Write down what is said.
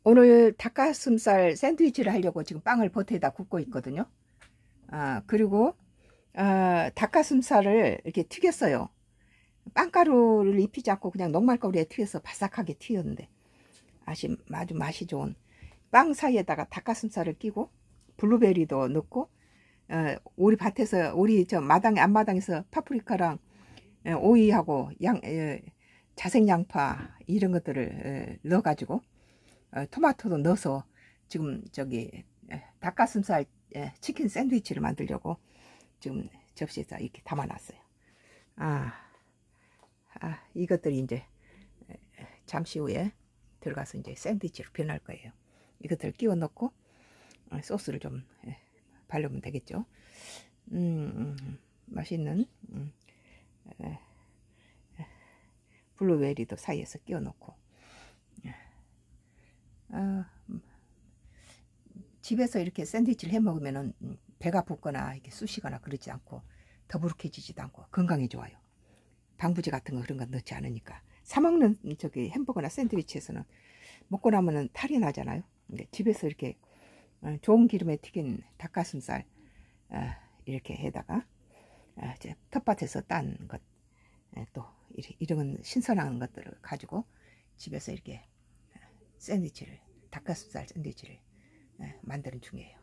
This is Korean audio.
오늘 닭가슴살 샌드위치를 하려고 지금 빵을 버터에다 굽고 있거든요. 그리고 닭가슴살을 이렇게 튀겼어요. 빵가루를 입히지 않고 그냥 녹말가루에 튀겨서 바삭하게 튀겼는데 아주 맛이 좋은 빵 사이에다가 닭가슴살을 끼고 블루베리도 넣고 우리 밭에서 우리 저 앞마당에서 파프리카랑 오이하고 자생양파 이런 것들을 넣어가지고 토마토도 넣어서 지금 저기 닭가슴살 치킨 샌드위치를 만들려고 지금 접시에다 이렇게 담아놨어요. 이것들이 이제 잠시 후에 들어가서 이제 샌드위치로 변할 거예요. 이것들을 끼워 넣고 소스를 좀 바르면 되겠죠. 맛있는 블루베리도 사이에서 끼워 넣고 집에서 이렇게 샌드위치를 해 먹으면은 배가 붓거나 이렇게 쑤시거나 그러지 않고 더부룩해지지도 않고 건강에 좋아요. 방부제 같은 거 그런 거 넣지 않으니까. 사 먹는 저기 햄버거나 샌드위치에서는 먹고 나면은 탈이 나잖아요. 근데 집에서 이렇게 좋은 기름에 튀긴 닭가슴살 이렇게 해다가 이제 텃밭에서 딴 것 또 이런 신선한 것들을 가지고 집에서 이렇게 샌드위치를 닭가슴살 샌드위치를 만드는 중이에요.